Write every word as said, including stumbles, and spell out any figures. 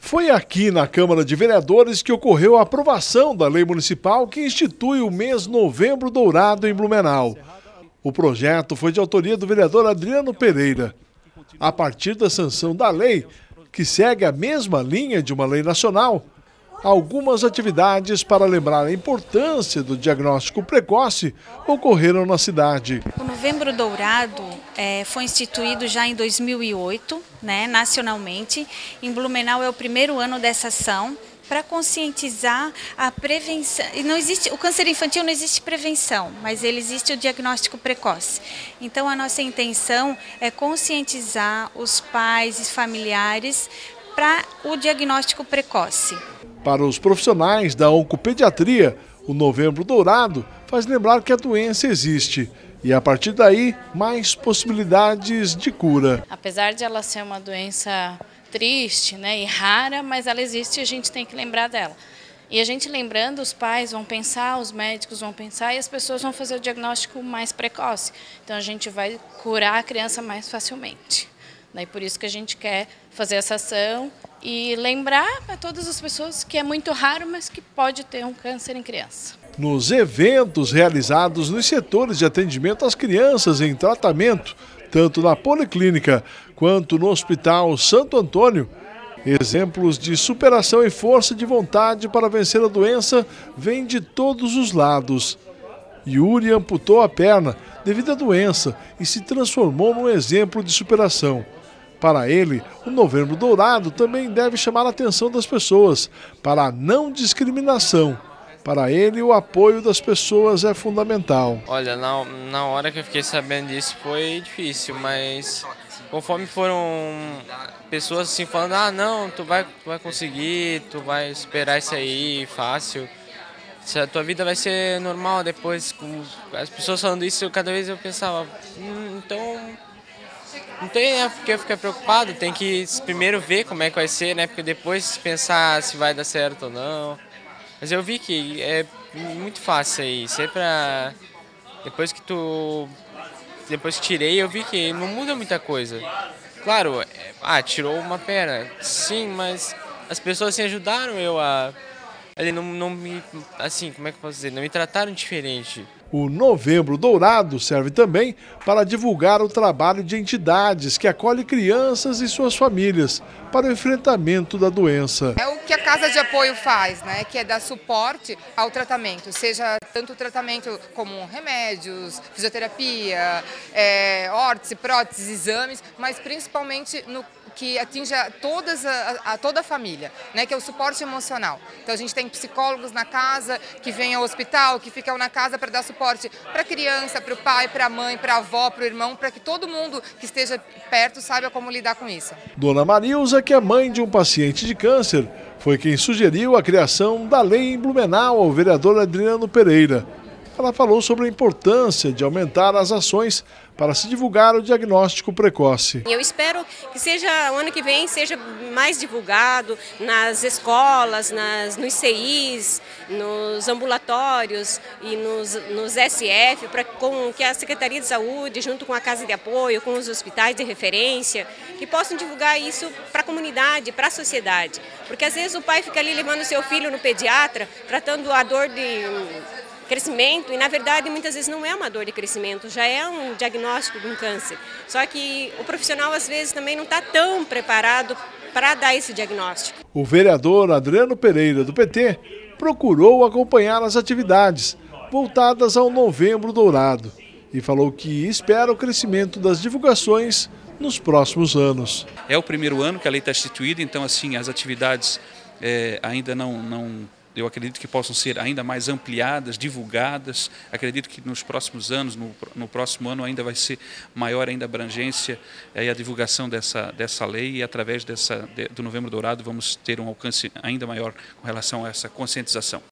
Foi aqui na Câmara de Vereadores que ocorreu a aprovação da lei municipal que institui o mês Novembro Dourado em Blumenau. O projeto foi de autoria do vereador Adriano Pereira. A partir da sanção da lei, que segue a mesma linha de uma lei nacional, algumas atividades para lembrar a importância do diagnóstico precoce ocorreram na cidade. O Novembro Dourado é, foi instituído já em dois mil e oito, né, nacionalmente. Em Blumenau é o primeiro ano dessa ação para conscientizar a prevenção. E não existe, o câncer infantil não existe prevenção, mas ele existe o diagnóstico precoce. Então a nossa intenção é conscientizar os pais e familiares para o diagnóstico precoce. Para os profissionais da oncopediatria, o Novembro Dourado faz lembrar que a doença existe e, a partir daí, mais possibilidades de cura. Apesar de ela ser uma doença triste, né, e rara, mas ela existe e a gente tem que lembrar dela. E a gente lembrando, os pais vão pensar, os médicos vão pensar e as pessoas vão fazer o diagnóstico mais precoce. Então a gente vai curar a criança mais facilmente. Daí por isso que a gente quer fazer essa ação e lembrar a todas as pessoas que é muito raro, mas que pode ter um câncer em criança. Nos eventos realizados nos setores de atendimento às crianças em tratamento, tanto na Policlínica quanto no Hospital Santo Antônio, exemplos de superação e força de vontade para vencer a doença vêm de todos os lados. Yuri amputou a perna devido à doença e se transformou num exemplo de superação. Para ele, o Novembro Dourado também deve chamar a atenção das pessoas para a não discriminação. Para ele, o apoio das pessoas é fundamental. Olha, na, na hora que eu fiquei sabendo disso foi difícil, mas conforme foram pessoas assim falando, ah não, tu vai, tu vai conseguir, tu vai superar isso aí, fácil. A tua vida vai ser normal depois. Com as pessoas falando isso, cada vez eu pensava, hum, então não tem, né, porque eu ficar preocupado, tem que primeiro ver como é que vai ser, né, porque depois pensar se vai dar certo ou não. Mas eu vi que é muito fácil aí, sempre a... depois que tu, depois que tirei, eu vi que não muda muita coisa. Claro, ah, tirou uma perna, sim, mas as pessoas assim ajudaram eu a... Ele não, não me, assim, como é que eu posso dizer, não me trataram diferente. O Novembro Dourado serve também para divulgar o trabalho de entidades que acolhem crianças e suas famílias para o enfrentamento da doença. É o que a Casa de Apoio faz, né, que é dar suporte ao tratamento, seja tanto o tratamento como remédios, fisioterapia, é, órtese, próteses, exames, mas principalmente no que atinja todas a, a, toda a família, né, que é o suporte emocional. Então a gente tem psicólogos na casa, que vêm ao hospital, que ficam na casa para dar suporte para a criança, para o pai, para a mãe, para a avó, para o irmão, para que todo mundo que esteja perto saiba como lidar com isso. Dona Marilza, que é mãe de um paciente de câncer, foi quem sugeriu a criação da lei em Blumenau ao vereador Adriano Pereira. Ela falou sobre a importância de aumentar as ações para se divulgar o diagnóstico precoce. Eu espero que seja o ano que vem seja mais divulgado nas escolas, nas, nos C Is, nos ambulatórios e nos, nos S F, para com que a Secretaria de Saúde, junto com a Casa de Apoio, com os hospitais de referência, que possam divulgar isso para a comunidade, para a sociedade. Porque às vezes o pai fica ali levando seu filho no pediatra, tratando a dor de crescimento, e na verdade muitas vezes não é uma dor de crescimento, já é um diagnóstico de um câncer. Só que o profissional às vezes também não está tão preparado para dar esse diagnóstico. O vereador Adriano Pereira, do P T, procurou acompanhar as atividades voltadas ao Novembro Dourado e falou que espera o crescimento das divulgações nos próximos anos. É o primeiro ano que a lei está instituída, então assim as atividades é, ainda não... não eu acredito que possam ser ainda mais ampliadas, divulgadas. Acredito que nos próximos anos, no, no próximo ano ainda vai ser maior ainda a abrangência é, e a divulgação dessa, dessa lei, e através dessa, de, do Novembro Dourado vamos ter um alcance ainda maior com relação a essa conscientização.